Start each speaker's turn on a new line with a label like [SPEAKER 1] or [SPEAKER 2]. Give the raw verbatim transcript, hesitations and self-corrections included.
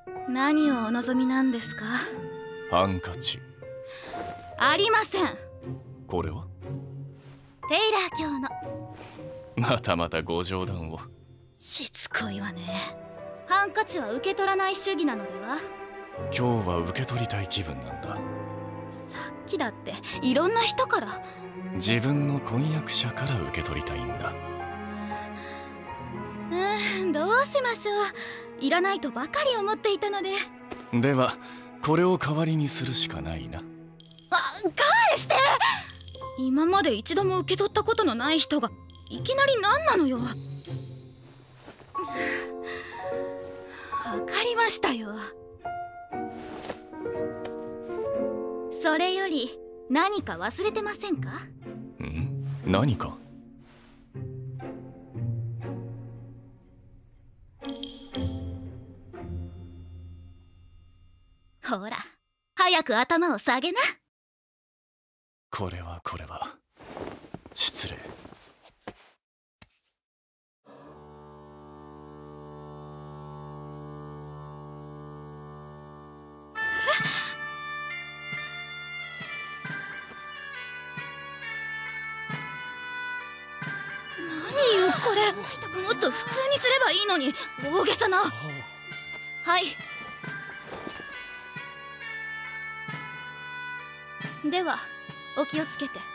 [SPEAKER 1] 何をお望みなんですか？
[SPEAKER 2] ハンカチ。
[SPEAKER 1] ありません。
[SPEAKER 2] これは
[SPEAKER 1] テイラー卿の。
[SPEAKER 2] またまたご冗談を。
[SPEAKER 1] しつこいわね。ハンカチは受け取らない主義なのでは？
[SPEAKER 2] 今日は受け取りたい気分なんだ。
[SPEAKER 1] さっきだっていろんな人から。
[SPEAKER 2] 自分の婚約者から受け取りたいんだ。
[SPEAKER 1] うーん、どうしましょう。いらないとばかり思っていたので。
[SPEAKER 2] ではこれを代わりにするしかないな。
[SPEAKER 1] あ、返して。今まで一度も受け取ったことのない人がいきなり何なのよ。わかりましたよ。それより何か忘れてませんか？
[SPEAKER 2] ん？何か？
[SPEAKER 1] ほら、早く頭を下げな。
[SPEAKER 2] これはこれは失礼。
[SPEAKER 1] 何よこれ。もっと普通にすればいいのに大げさな。はい。ではお気をつけて。